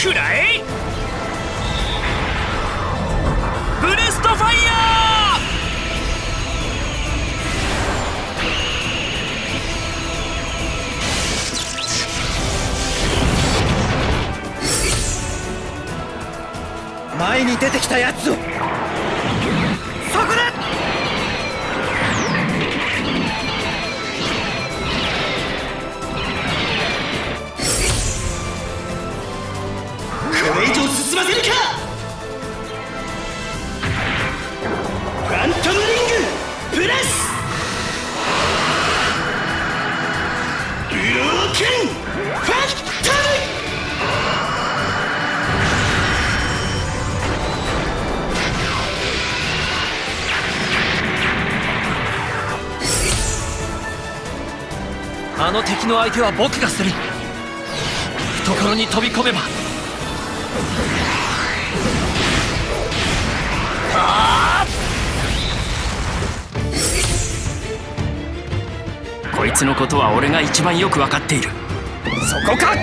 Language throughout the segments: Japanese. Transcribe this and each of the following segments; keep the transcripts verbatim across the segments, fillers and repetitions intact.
くらえブレストファイヤー。前に出てきたやつをそこだ。これ以上進ませるか。ファントムリングプラスブローケンファントム。 あの敵の相手は僕がする。懐に飛び込めば。ああ！こいつのことは俺が一番よく分かっている。そこか！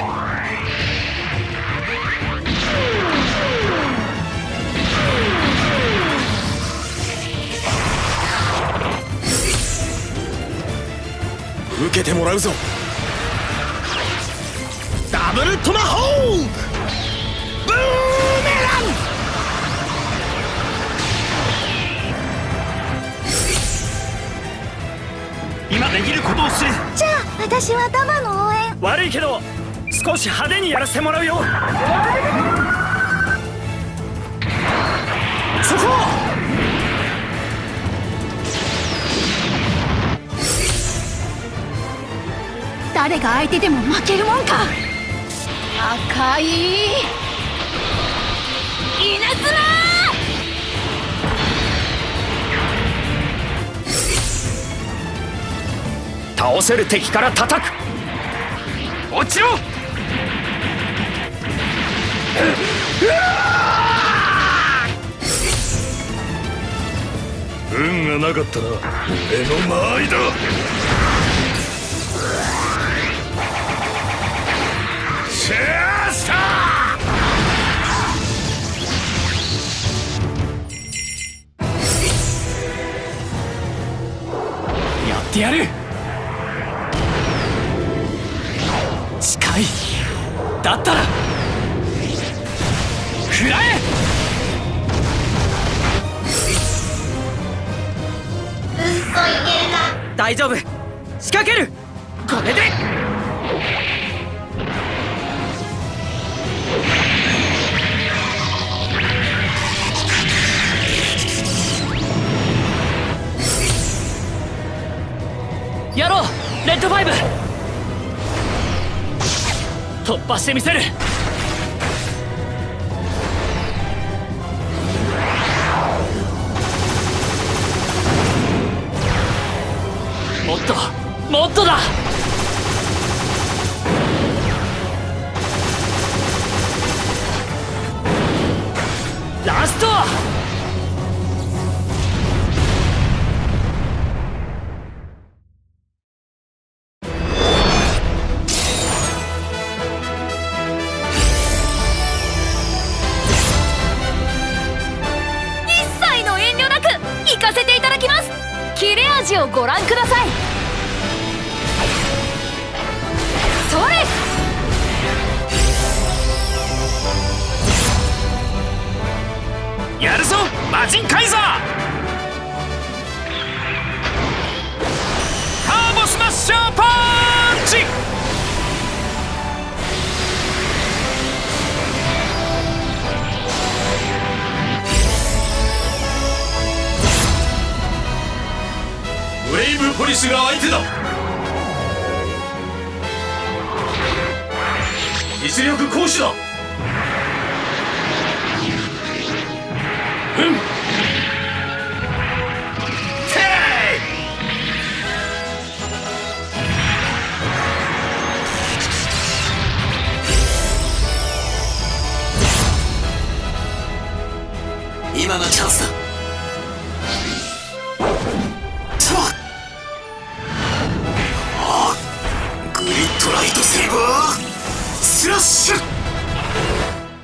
受けてもらうぞ。ダブルトマホークブーメラン。今できることをする。 じゃあ私はダマの応援。 悪いけど少し派手にやらせてもらうよ。そこ！ 誰が相手でも負けるもんか。赤い稲妻。 倒せる敵から叩く。落ちろ！ 運がなかったな。目の間合いだ。シェアスター！ やってやる。近い。だったら食らえ。大丈夫。仕掛ける。これでやろう。レッドファイブ突破してみせる。もっともっとだ。ラスト。切れ味をご覧ください。それ！ やるぞ魔人カイザー。ターボスマッシャーパンチ。 ブレイブポリスが相手だ。実力行使だ。うん今のチャンスだ。グリッドライトセーバースラッシュ。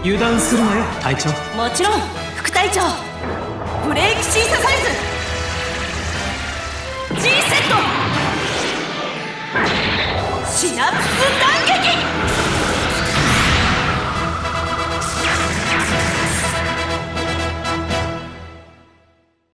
油断するなよ隊長。 もちろん副隊長。ブレーキシーササイズ G セット。